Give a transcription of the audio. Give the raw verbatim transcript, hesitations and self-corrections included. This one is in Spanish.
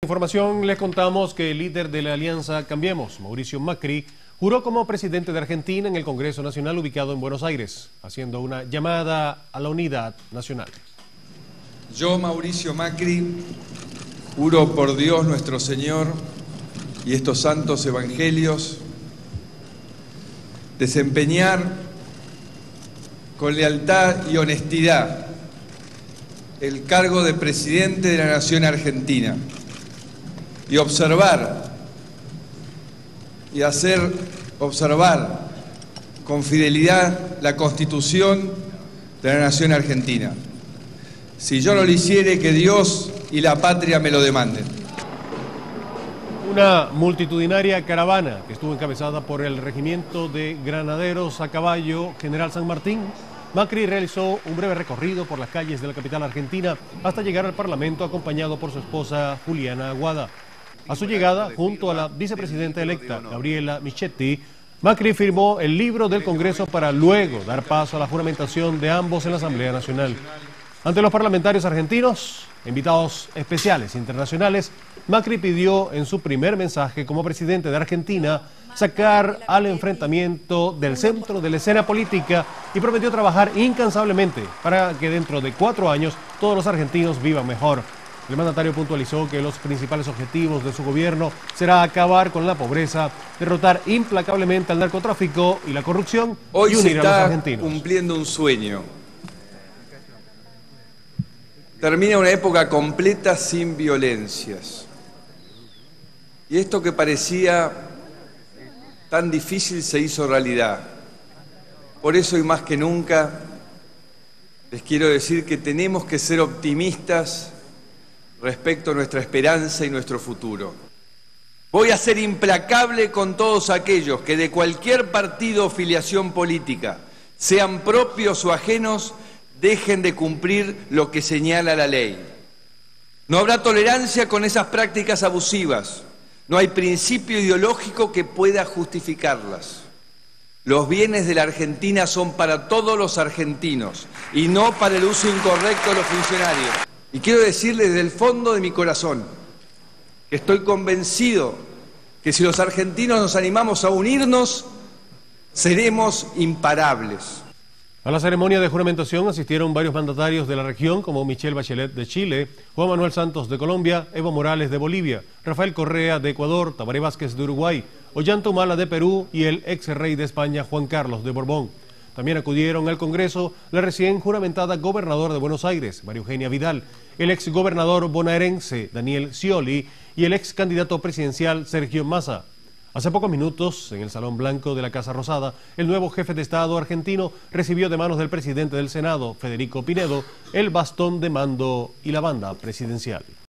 Información, les contamos que el líder de la Alianza Cambiemos, Mauricio Macri, juró como presidente de Argentina en el Congreso Nacional ubicado en Buenos Aires, haciendo una llamada a la unidad nacional. Yo, Mauricio Macri, juro por Dios nuestro Señor y estos santos evangelios, desempeñar con lealtad y honestidad el cargo de presidente de la Nación Argentina y observar y hacer observar con fidelidad la Constitución de la Nación Argentina. Si yo no lo hiciere, que Dios y la patria me lo demanden. Una multitudinaria caravana que estuvo encabezada por el Regimiento de Granaderos a Caballo General San Martín, Macri realizó un breve recorrido por las calles de la capital argentina hasta llegar al Parlamento acompañado por su esposa Juliana Aguada. A su llegada, junto a la vicepresidenta electa Gabriela Michetti, Macri firmó el libro del Congreso para luego dar paso a la juramentación de ambos en la Asamblea Nacional. Ante los parlamentarios argentinos, invitados especiales internacionales, Macri pidió en su primer mensaje como presidente de Argentina sacar al enfrentamiento del centro de la escena política y prometió trabajar incansablemente para que dentro de cuatro años todos los argentinos vivan mejor. El mandatario puntualizó que los principales objetivos de su gobierno será acabar con la pobreza, derrotar implacablemente al narcotráfico y la corrupción Hoy y unir se a los está argentinos. cumpliendo un sueño. Termina una época completa sin violencias. Y esto que parecía tan difícil se hizo realidad. Por eso y más que nunca les quiero decir que tenemos que ser optimistas respecto a nuestra esperanza y nuestro futuro. Voy a ser implacable con todos aquellos que de cualquier partido o filiación política, sean propios o ajenos, dejen de cumplir lo que señala la ley. No habrá tolerancia con esas prácticas abusivas. No hay principio ideológico que pueda justificarlas. Los bienes de la Argentina son para todos los argentinos y no para el uso incorrecto de los funcionarios. Y quiero decirles desde el fondo de mi corazón que estoy convencido que si los argentinos nos animamos a unirnos, seremos imparables. A la ceremonia de juramentación asistieron varios mandatarios de la región como Michelle Bachelet de Chile, Juan Manuel Santos de Colombia, Evo Morales de Bolivia, Rafael Correa de Ecuador, Tabaré Vázquez de Uruguay, Ollanta Humala de Perú y el ex rey de España Juan Carlos de Borbón. También acudieron al Congreso la recién juramentada gobernadora de Buenos Aires, María Eugenia Vidal, el ex gobernador bonaerense Daniel Scioli y el ex candidato presidencial Sergio Massa. Hace pocos minutos, en el Salón Blanco de la Casa Rosada, el nuevo jefe de Estado argentino recibió de manos del presidente del Senado, Federico Pinedo, el bastón de mando y la banda presidencial.